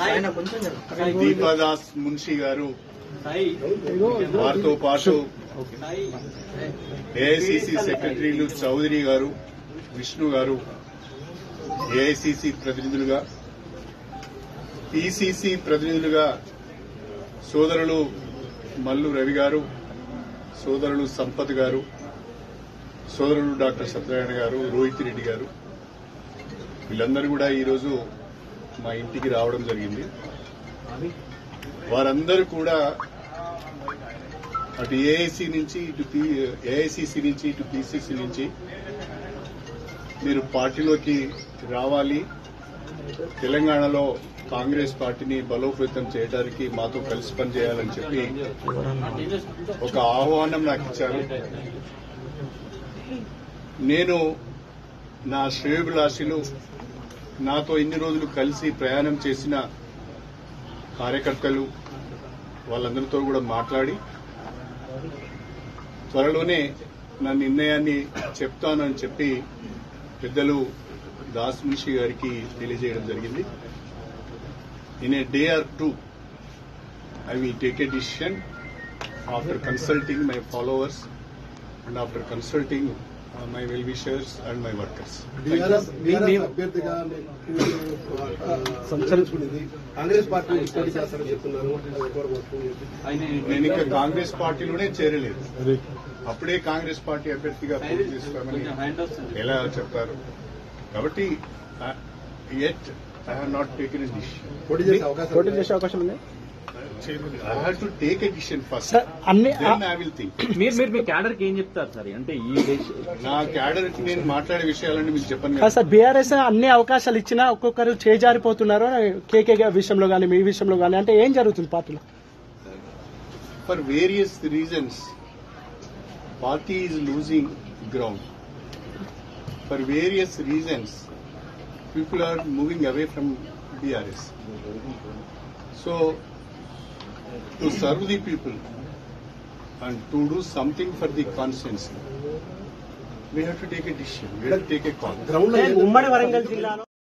దీపాదాస్ మున్షి గారు, వారితో పాటు ఏఐసిసి సెక్రటరీలు చౌదరి గారు, విష్ణు గారు, ఏఐసిసి ప్రతినిధులుగా, పిసిసి ప్రతినిధులుగా సోదరులు మల్లు రవి గారు, సోదరులు సంపత్ గారు, సోదరులు డాక్టర్ సత్యనారాయణ గారు, రోహిత్ రెడ్డి గారు, వీళ్ళందరూ కూడా ఈరోజు మా ఇంటికి రావడం జరిగింది. వారందరూ కూడా అటు ఏఐసి నుంచి ఏఐసిసి నుంచి ఇటు పిసిసి నుంచి మీరు పార్టీలోకి రావాలి, తెలంగాణలో కాంగ్రెస్ పార్టీని బలోపేతం చేయడానికి మాతో కలిసి పనిచేయాలని చెప్పి ఒక ఆహ్వానం నాకు ఇచ్చారు. నేను నా శ్రేయోభిలాషులు, నాతో ఇన్ని రోజులు కలిసి ప్రయాణం చేసిన కార్యకర్తలు, వాళ్ళందరితో కూడా మాట్లాడి త్వరలోనే నా నిర్ణయాన్ని చెప్తానని చెప్పి పెద్దలు దాస్ మున్షి గారికి తెలియజేయడం జరిగింది. In a day or two I will take a decision after consulting my followers and after consulting my well-wishers and my workers. అభ్యర్థిగా సంచరించుకునేది కాంగ్రెస్ పార్టీ పోటీ చేస్తారని చెప్తున్నారు. నేను ఇంకా కాంగ్రెస్ పార్టీలోనే చేరలేదు, అప్పుడే కాంగ్రెస్ పార్టీ అభ్యర్థిగా పోటీ చేస్తామని ఎలా చెప్తారు? కాబట్టి yet I have not taken a decision. పోటీ చేసే అవకాశం ఉంది. I have to take a decision first. Then I will think. మీరు మీ క్యాడర్ కి ఏం చెప్తారు సార్? అంటే ఈ నా క్యాడర్ కి నేను మాట్లాడే విషయాలన్నీ మీకు చెప్పండి సార్. బీఆర్ఎస్ అన్ని అవకాశాలు ఇచ్చినా ఒక్కొక్కరు చేజారిపోతున్నారు, కేకే విషయంలో కానీ మీ విషయంలో కానీ, అంటే ఏం జరుగుతుంది పార్టీలో? For various reasons party is losing ground. For various reasons people are moving away from BRS. So, to serve the people and to do something for the constituency, we have to take a decision. We have to take a call. ఉమ్మడి వరంగల్ జిల్లాలో